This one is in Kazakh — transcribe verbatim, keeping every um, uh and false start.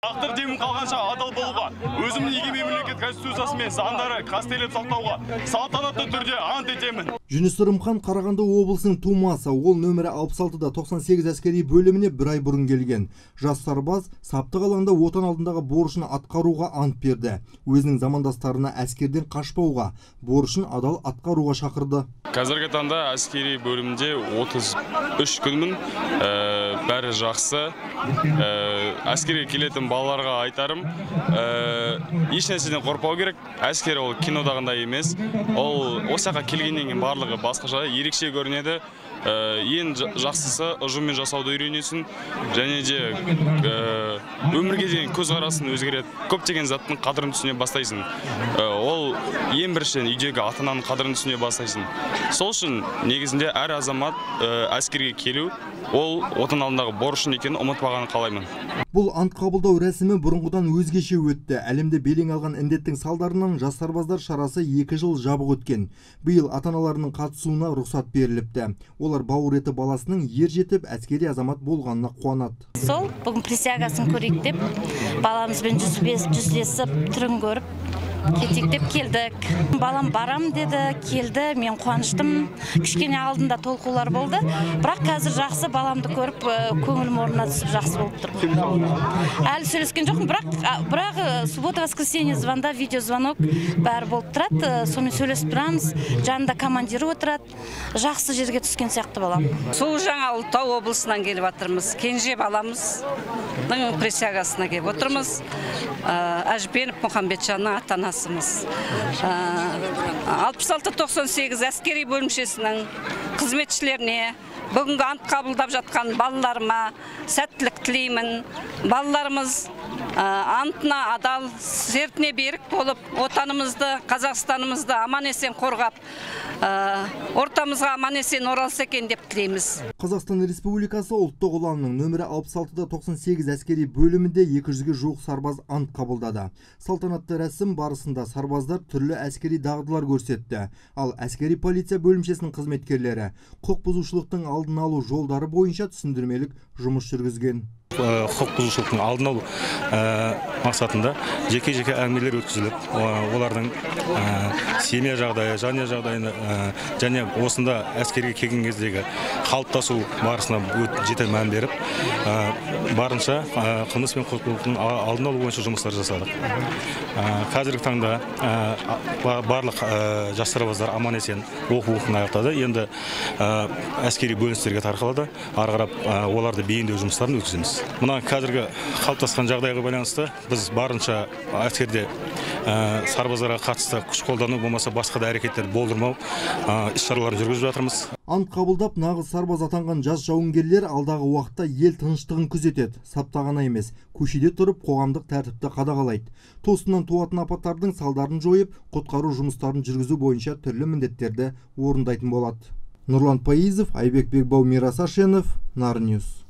Тағдыр демін қалғанша адал болуға, өзімнің егемен мемлекет конституциясы мен заңдары қастерлеп сақтауға салтанатты түрде ант етемін. Жүніс Ырымхан Қарағанды облысының тумасы. Ол нөмірі алпыс алтыда тоқсан сегіз әскери бөліміне бір ай бұрын келген. Жас сарбаз саптық алаңда отан алдындағы борышын атқаруға ант берді. Өзінің замандастарына әскерден қашпауға, борышын адал атқаруға шақырды. Қазіргі таңда әскери бөлімде отыз үш күнмін. Бәрі жақсы. Әскерге келетін балаларға айтарым, еш нәрседен қорқпау керек. Әскер ол кинодағындай емес. Ол осыға келгеннен кейін барлығы басқаша ерекше көрінеді. Ең жақсысы ұжыммен жасауды үйренесің, және де өмірге деген көзқарасын өзгереді. Көптеген заттың қадірін түсіне бастайсың. Ол ең біріншіден үйдегі ата-ананың қадірін түсіне бастайсың. Сол үшін негізінде әр азамат әскерге келу, ол отан алдындағы борышын екенін ұмытпағанын қалаймын. Бұл ант қабылдау рәсімі бұрынғыдан өзгеше өтті. Әлемде белең алған індеттің салдарынан жас сарбаздар шарасы екі жыл жабық өткен. Биыл ата-аналарының қатысуына рұқсат беріліпті. Олар бауыр еті баласының ер жетіп әскери азамат болғанына қуанады. Сол бүгін присягасын көрейік деп, баламызбен жүздесіп, түрін көріп, кетейік деп келдік. Балам барам деді, келді, мен қуаныштым. Кішкене алдында толқулар болды, бірақ қазір жақсы, баламды көріп, көңілім орнына түсіп жақсы болып тұрмын. Әлі сөйлескен жоқпын, бірақ бірақ суббота-воскресенье звонда, видеозвонок бәрі болып тұрады. Сонымен сөйлесіп тұрамыз, жанында командирі отырады. Жақсы жерге түскен сияқты балам. Сол жаңа Ұлытау облысынан келіп жатырмыз. Кенже баламыздың присягасына келіп отырмыз. Әжбенов Мұхамбетжанның ата-анасымыз. алпыс алты тоқсан сегіз әскери бөлімшесінің қызметшілеріне, бүгінгі ант қабылдап жатқан балаларыма сәттілік тілеймін. Балаларымыз антына адал, сертіне берік болып, отанымызды, Қазақстанымызды аман-есен қорғап, ортамызға аман-есен оралса екен деп тілейміз. Қазақстан Республикасы ұлттық ұланының нөмірі алпыс алтыда тоқсан сегіз әскери бөлімінде екі жүзге жуық сарбаз ант қабылдады. Салтанатты рәсім барысында сарбаздар түрлі әскери дағдылар көрсетті. Ал әскери полиция бөлімшесінің қызметкерлері құқық бұзушылықтың алдын алу жолдары бойынша түсіндірмелік жұмыс жүргізген. Құқық бұзушылықтың алдын алу мақсатында жеке-жеке әңгімелер өткізіліп, олардың семья жағдайы, жанұя жағдайына және осында әскерге келген кездегі қалыптасу барысына жете мән беріп, барынша қылмыс пен құқық бұзушылықтың алдын алу бойынша жұмыстар жасадық. Қазіргі таңда барлық жас сарбаздар аман-есен оқу-оқуын аяқтады. Енді әскери бөліністерге тарқалады. Ары қарап оларды бейімдеу жұмыстарын өткіземіз. Мына қазіргі қалыптасқан жағдайға байланысты біз барынша әскерде сарбаздарға қатысты күш қолдану болмаса басқа да әрекеттер болдырмау іс-шараларын жүргізіп жатырмыз. Ант қабылдап нағыз сарбаз атанған жас жауынгерлер алдағы уақытта ел тыныштығын күзетеді. Сапта ғана емес, көшеде тұрып қоғамдық тәртіпті қадағалайды. Тосыннан туатын апаттардың салдарын жойып, құтқару жұмыстарын жүргізу бойынша түрлі міндеттерді орындайтын болады. Нұрлан Пайызов, Айбек Бекбау, Мирас Ашенов, Нарньюс.